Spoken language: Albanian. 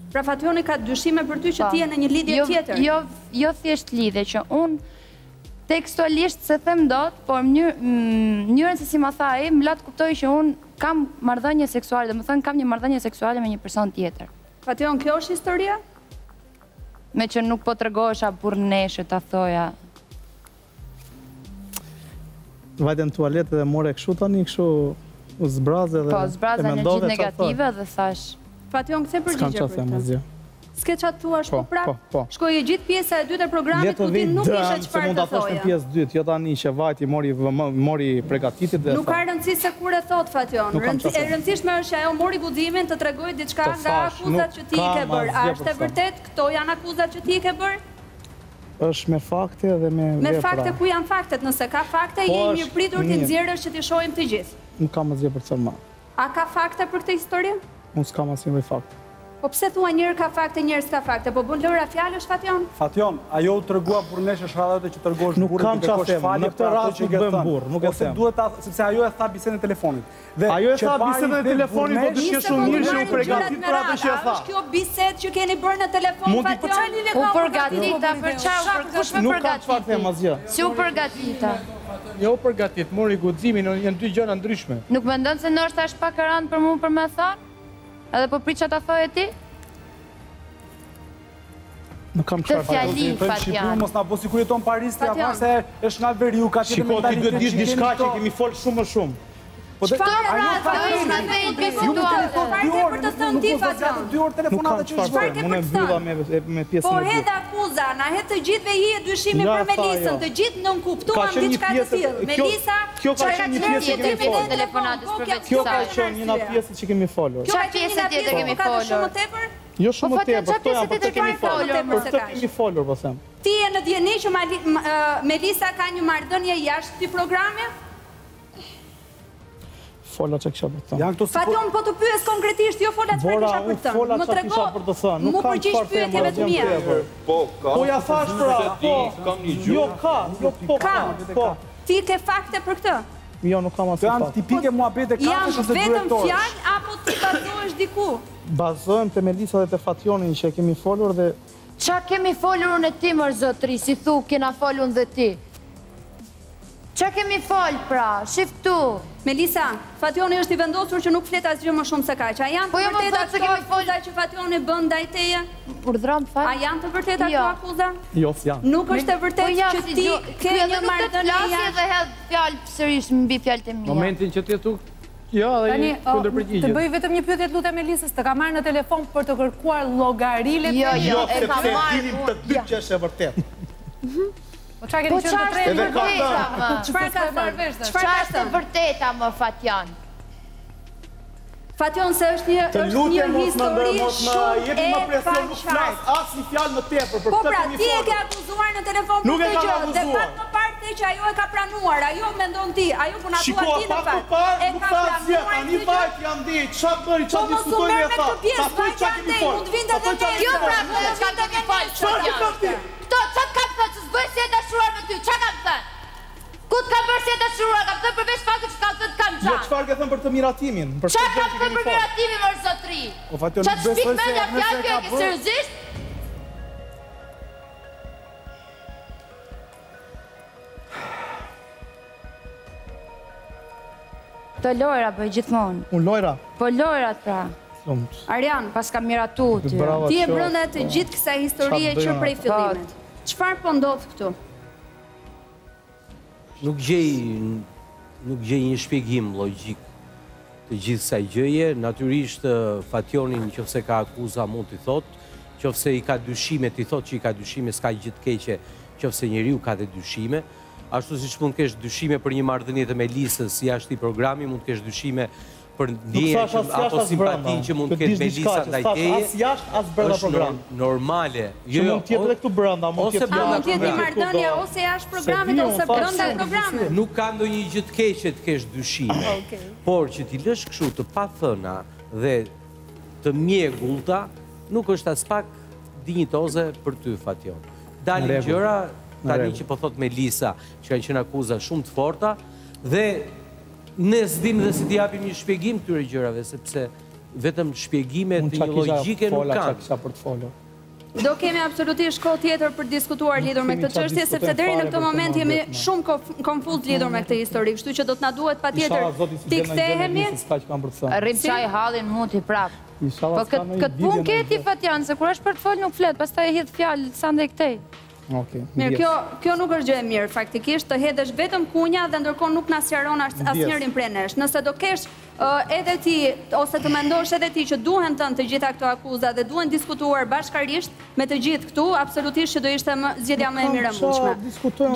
Pra Fationi ka dyshime për ty që ti je në një lidhje tjetër? Jo thjesht lidhje, që unë tekstualisht se them dot, por mënyrën se si ma tha ai, më lat kuptoj që unë kam marrëdhënie seksuale, domethënë kam një marrëdhënie seksuale me një person tjetër. Fation, kjo është historia? Me që nuk po tregohesha burrneshe ta thoja. Vajte në tualet dhe more kështu tani, kështu u zbraze dhe... Po, zbraze në gjithë negative dhe thash... Fation, këse përgjigje për këtë? S'ke qatë thuash po prap? Shkoj e gjithë pjesa e dytë e programit ku ti nuk ishe qëfar të thoja. Në pjesë dytë, jo tani që vajti mori pregatitit dhe... Nuk ka rëndësi se kur e thot, Fation. E rëndësishme është që ajo mori guximin të tregoj diçka nga akuzat që ti i ke bërë. A është e vërtet, këto janë akuzat që ti i ke bërë? është me fakte dhe me vepra. Me fakte ku janë faktet? Nëse ka fakte, je i mirë pritur t'i nxjerrësh që t'i shohim të gjithë. Nuk kam asgjë për të thënë më. A ka fakte për këtë histori? Unë s'kam asnjë fakt. Po pse thua njërë ka fakte, njërë s'ka fakte? Po bën lëra fjalësh, Fation? Fation, ajo u tregua burrnesh është radhate që tregosh burrin. Nuk kam çfarë them, në këtë rast nuk bën burr, nuk e them. Sepse ajo e tha bisedën e telefonit. Ajo e tha bisedën e telefonit, po dëshiroj shumë mirë që u përgatit për atë që e tha. Është kjo bisedë që keni bërë në telefon, Fation? U përgatita për çfarë? Kush më përgatiti? Nuk kam çfarë them asgjë. Si u përgatita? Jo përgatit, mori guximin, janë dy gjëra ndryshme. Nuk mendon se ndoshta është pak e rënd për mua për më thënë? Edhe po prit çata thoje ti? Nuk kam çfarë fjali, Fatian. Mos na bëj sikur jeton Paris, ti apo se është nga veriu, ka tjetër mentalitet. Shiko, ti do të dish diçka që kemi fol shumë më shumë. Po çfarë është në vetë për të thënë ti, Fatian? 2 orë telefonata që çfarë ke për të thënë? Me pjesën. Po hedh akuza, na hedh të gjithëve hi e dyshimi për Melisën, të gjithë nën kuptuam diçka të tillë. Melisa, kjo ka qenë një pjesë që kemi folur. Telefonatës për vetë. Kjo ka qenë një pjesë që kemi folur. Çfarë pjesë tjetër kemi folur? Shumë tepër? Jo shumë tepër, këto janë për të kemi folur. Për të kemi folur, po them. Ti je në dieni që Melisa ka një marrëdhënie jashtë këtij programi? Fola që kisha për të thënë. Fation, po të pyes konkretisht, jo fola çfarë kisha për të thënë. Fola që kisha për të thënë. Mu përgjigj pyetjeve të mia. Po ja thash pra, kam një gjë. Jo ka, po. Ti ke fakte për këtë? Jo, nuk kam asnjë fakt. Janë tipike muhabete kafshë të dyrektorësh. Janë vetëm fjalë apo ti bazohesh diku? Bazohem te Melisa dhe te Fationin që kemi folur dhe... Qa kemi folur unë e ti, mërë zotri, si thu, kena folur dhe ti? Qa kemi fol, pra, shiftu? Melisa, Fationi është i vendosur që nuk flet asgjë më shumë se kaq. A janë të vërteta këto akuza që Fationi bën ndaj teje? Urdhram fal. A janë të vërteta këto akuza? Jo, s'janë. Nuk është e vërtetë që ti ke një marrëdhënie jashtë dhe hedh fjalë sërish mbi fjalët e mia. Momentin që ti thu, ja, dhe kundër përgjigje. Të bëj vetëm një pyetje të lutem Melisës, të ka marrë në telefon për të kërkuar llogarilet. Jo, e ka marrë. Dinim të dy që është e vërtetë. Po çfarë keni qenë të tre? Çfarë ka thënë? Çfarë është e vërteta më Fatian? Fation, se është një histori shumë e paqartë. Asnjë fjalë më tepër për këtë. Po pra, ti e ke akuzuar në telefon për këtë gjë. Dhe pak më parë the që ajo e ka pranuar. Ajo mendon ti, ajo po na thua ti në fakt. E ka pranuar. Tani vajt janë di, çfarë bëri, çfarë diskutoi me ata. Ta thuaj çka kemi fol. Mund vinte edhe ne. Jo pra, çka kemi fol. Kto çka ka thënë se s'bëj si e dashuruar me ty? Çka ka thënë? Ku të kam bërë si e dashuruar? Kam thënë përveç faktit që kam thënë kam gjanë. Jo, çfarë ke thënë për të miratimin? Çfarë kam thënë për miratimin, mërë zotri? Çfarë shpik me nga fjalë kjo e ke seriozisht? Të lojra bëj gjithmonë. Unë lojra? Po lojrat pra. Arjan, pas kam miratu ty. Ti e brenda të gjithë kësaj historie që prej fillimit. Çfarë po ndodh këtu? Nuk gjej një shpjegim logjik të gjithë kësaj gjëje. Natyrisht Fationin nëse ka akuza mund t'i thotë, nëse i ka dyshime t'i thotë që i ka dyshime, s'ka gjë të keqe nëse njeriu ka dhe dyshime. Ashtu siç mund të kesh dyshime për një marrëdhënie të Melisës jashtë i programi, mund të kesh dyshime për ndjenjë apo simpati që mund të ketë Melisa ndaj teje. As jashtë as brenda programit. Normale. Jo, mund të jetë edhe këtu brenda, mund të jetë brenda programit. Ose jashtë programit ose brenda programit. Nuk ka ndonjë gjë të keqe të kesh dyshime. Por që ti lësh kështu të pathëna dhe të mjegullta, nuk është as pak dinjitoze për ty, Fation. Dalin gjëra tani që po thot Melisa, që kanë qenë akuza shumë të forta, dhe ne s'dim dhe si t'i japim një shpjegim këtyre gjërave, sepse vetëm shpjegimet një logjike nuk kanë. Do kemi absolutisht kohë tjetër për diskutuar lidhur me këtë çështje, sepse deri në këtë moment jemi shumë konfuz lidhur me këtë histori, kështu që do të na duhet patjetër të kthehemi. Rrim çaj hallin muti prap. Po këtë punë ke ti Fatjan, se kur është për të folë nuk flet, pastaj e hidh fjalë sa ndaj këtej. Mirë, kjo nuk është gjë e mirë, faktikisht të hedhësh vetëm kunja dhe ndërkohë nuk na sqaron asnjërin prej nesh. Nëse do kesh edhe ti, ose të mendosh edhe ti që duhen të gjitha këto akuza dhe duhen diskutuar bashkarisht me të gjithë këtu, absolutisht që do ishte zgjedhja më e mirë e mundshme.